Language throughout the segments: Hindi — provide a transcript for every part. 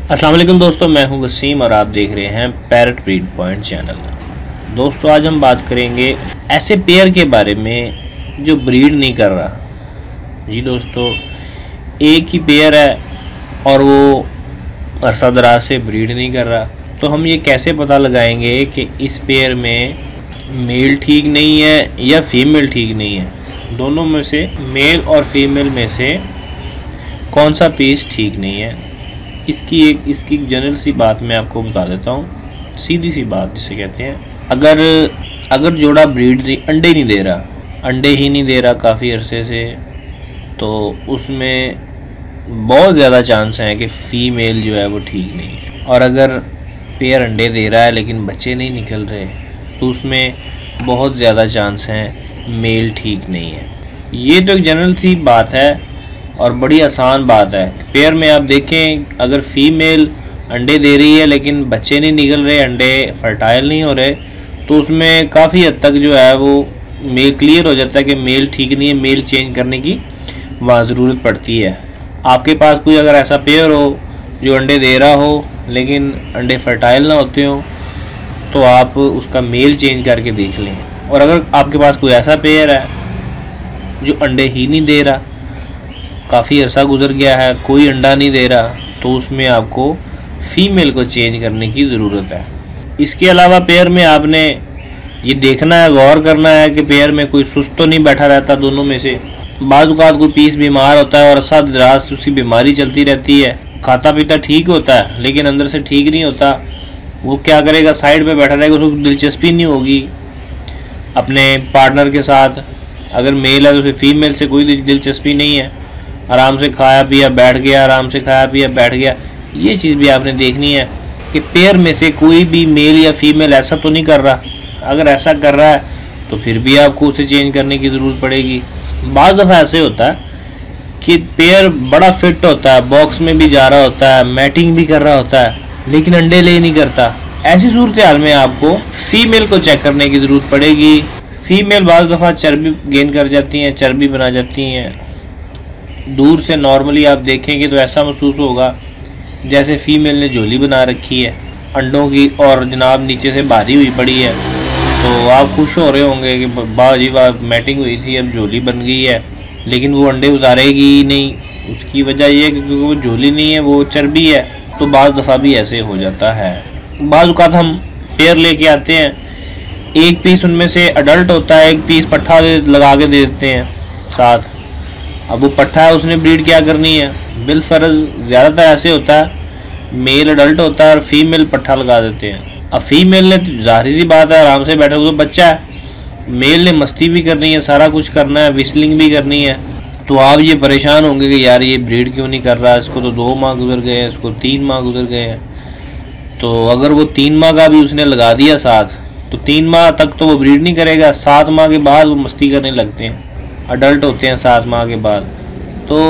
अस्सलाम वालेकुम दोस्तों, मैं हूं वसीम और आप देख रहे हैं पैरट ब्रीड पॉइंट चैनल। दोस्तों आज हम बात करेंगे ऐसे पेयर के बारे में जो ब्रीड नहीं कर रहा। जी दोस्तों, एक ही पेयर है और वो अरसा दराज से ब्रीड नहीं कर रहा, तो हम ये कैसे पता लगाएंगे कि इस पेयर में मेल ठीक नहीं है या फीमेल ठीक नहीं है। दोनों में से मेल और फीमेल में से कौन सा पीस ठीक नहीं है, इसकी जनरल सी बात मैं आपको बता देता हूँ। सीधी सी बात जिसे कहते हैं, अगर जोड़ा ब्रीड अंडे नहीं दे रहा, अंडे ही नहीं दे रहा काफ़ी अरसे से, तो उसमें बहुत ज़्यादा चांस हैं कि फ़ीमेल जो है वो ठीक नहीं है। और अगर पेयर अंडे दे रहा है लेकिन बच्चे नहीं निकल रहे, तो उसमें बहुत ज़्यादा चांस हैं मेल ठीक नहीं है। ये तो एक जनरल सी बात है और बड़ी आसान बात है। पेयर में आप देखें, अगर फीमेल अंडे दे रही है लेकिन बच्चे नहीं निकल रहे, अंडे फर्टाइल नहीं हो रहे, तो उसमें काफ़ी हद तक जो है वो मेल क्लियर हो जाता है कि मेल ठीक नहीं है, मेल चेंज करने की वहाँ ज़रूरत पड़ती है। आपके पास कोई अगर ऐसा पेयर हो जो अंडे दे रहा हो लेकिन अंडे फर्टाइल ना होते हो, तो आप उसका मेल चेंज करके देख लें। और अगर आपके पास कोई ऐसा पेयर है जो अंडे ही नहीं दे रहा, काफ़ी अरसा गुजर गया है, कोई अंडा नहीं दे रहा, तो उसमें आपको फ़ीमेल को चेंज करने की ज़रूरत है। इसके अलावा पेयर में आपने ये देखना है, गौर करना है कि पेयर में कोई सुस्त तो नहीं बैठा रहता। दोनों में से बाज़ औक़ात कोई पीस बीमार होता है और अरसा दराज उसकी बीमारी चलती रहती है, खाता पीता ठीक होता है लेकिन अंदर से ठीक नहीं होता। वो क्या करेगा, साइड पे बैठा रहेगा, उसको दिलचस्पी नहीं होगी अपने पार्टनर के साथ। अगर मेल है तो उसे फीमेल से कोई दिलचस्पी नहीं है, आराम से खाया पिया बैठ गया, आराम से खाया पिया बैठ गया। ये चीज़ भी आपने देखनी है कि पेयर में से कोई भी मेल या फीमेल ऐसा तो नहीं कर रहा। अगर ऐसा कर रहा है तो फिर भी आपको उसे चेंज करने की ज़रूरत पड़ेगी। बाज़ दफ़ा ऐसे होता है कि पेयर बड़ा फिट होता है, बॉक्स में भी जा रहा होता है, मैटिंग भी कर रहा होता है, लेकिन अंडे ले नहीं करता। ऐसी सूरत हाल में आपको फीमेल को चेक करने की ज़रूरत पड़ेगी। फीमेल बाज़ दफ़ा चर्बी गेन कर जाती हैं, चर्बी बना जाती हैं। दूर से नॉर्मली आप देखेंगे तो ऐसा महसूस होगा जैसे फ़ीमेल ने झोली बना रखी है अंडों की, और जनाब नीचे से भारी हुई पड़ी है। तो आप खुश हो रहे होंगे कि वाह जी वाह, मैटिंग हुई थी अब झोली बन गई है, लेकिन वो अंडे उतारेगी ही नहीं। उसकी वजह यह है कि क्योंकि वो झोली नहीं है, वो चर्बी है। तो बाज़ दफ़ा भी ऐसे हो जाता है। बाज़ औक़ात हम पेयर लेके आते हैं, एक पीस उनमें से अडल्ट होता है, एक पीस पट्ठा लगा के दे देते हैं साथ। अब वो पट्ठा है, उसने ब्रीड क्या करनी है, बिलफर्ज ज़्यादातर ऐसे होता है, मेल अडल्ट होता है और फीमेल पट्ठा लगा देते हैं। अब फीमेल ने जाहिर सी बात है आराम से बैठा, वो तो बच्चा है, मेल ने मस्ती भी करनी है, सारा कुछ करना है, विस्लिंग भी करनी है। तो आप ये परेशान होंगे कि यार ये ब्रीड क्यों नहीं कर रहा, इसको तो 2 माह गुजर गए हैं, इसको 3 माह गुजर गए हैं। तो अगर वो 3 माह का भी उसने लगा दिया साथ, तो 3 माह तक तो वो ब्रीड नहीं करेगा। 7 माह के बाद वो मस्ती करने लगते हैं, अडल्ट होते हैं 7 माह के बाद। तो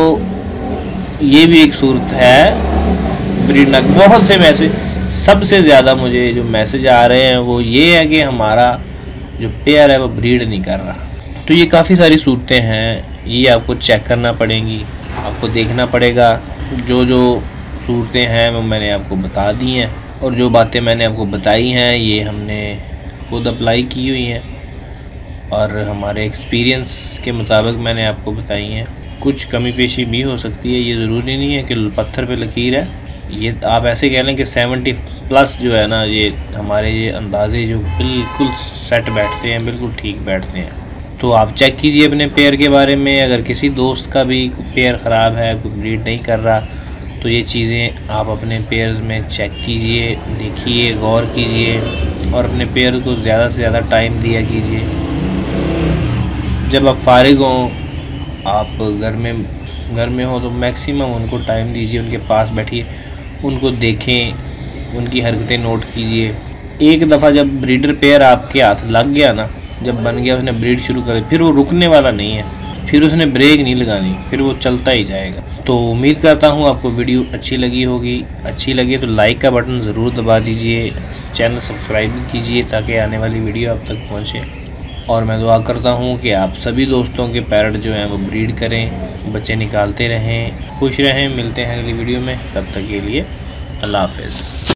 ये भी एक सूरत है ब्रीड ना। बहुत से मैसेज, सबसे ज़्यादा मुझे जो मैसेज आ रहे हैं वो ये है कि हमारा जो पेयर है वो ब्रीड नहीं कर रहा। तो ये काफ़ी सारी सूरतें हैं, ये आपको चेक करना पड़ेंगी, आपको देखना पड़ेगा। जो सूरतें हैं वो मैंने आपको बता दी हैं, और जो बातें मैंने आपको बताई हैं ये हमने खुद अप्लाई की हुई हैं और हमारे एक्सपीरियंस के मुताबिक मैंने आपको बताई हैं। कुछ कमी पेशी भी हो सकती है, ये ज़रूरी नहीं है कि पत्थर पे लकीर है। ये आप ऐसे कह लें कि 70+ जो है ना, ये हमारे ये अंदाज़े जो बिल्कुल सेट बैठते हैं, बिल्कुल ठीक बैठते हैं। तो आप चेक कीजिए अपने पेयर के बारे में। अगर किसी दोस्त का भी पेयर ख़राब है, कोई ब्रीड नहीं कर रहा, तो ये चीज़ें आप अपने पेयर्स में चेक कीजिए, देखिए, गौर कीजिए और अपने पेयर को ज़्यादा से ज़्यादा टाइम दिया कीजिए। जब आप फारिग हों, आप घर में हो, तो मैक्सिमम उनको टाइम दीजिए, उनके पास बैठिए, उनको देखें, उनकी हरकतें नोट कीजिए। एक दफ़ा जब ब्रीडर पेयर आपके हाथ लग गया ना, जब बन गया, उसने ब्रीड शुरू कर, फिर वो रुकने वाला नहीं है, फिर उसने ब्रेक नहीं लगानी, फिर वो चलता ही जाएगा। तो उम्मीद करता हूँ आपको वीडियो अच्छी लगी होगी। अच्छी लगे तो लाइक का बटन ज़रूर दबा दीजिए, चैनल सब्सक्राइब भी कीजिए ताकि आने वाली वीडियो आप तक पहुँचे। और मैं दुआ करता हूँ कि आप सभी दोस्तों के पैरट जो हैं वो ब्रीड करें, बच्चे निकालते रहें, खुश रहें। मिलते हैं अगली वीडियो में, तब तक के लिए अल्लाह हाफिज़।